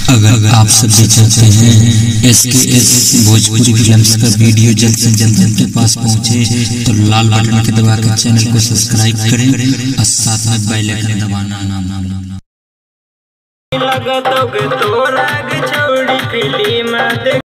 अगर आप सब भी चाहते हैं SKS भोजपुरी फिल्म्स का वीडियो जल्द से जल्द आपके पास पहुंचे तो लाल बटन के दबा कर चैनल को सब्सक्राइब करें और साथ में बेल आइकन दबाना ना। लगतोगे तो राग छोड़ी फिल्म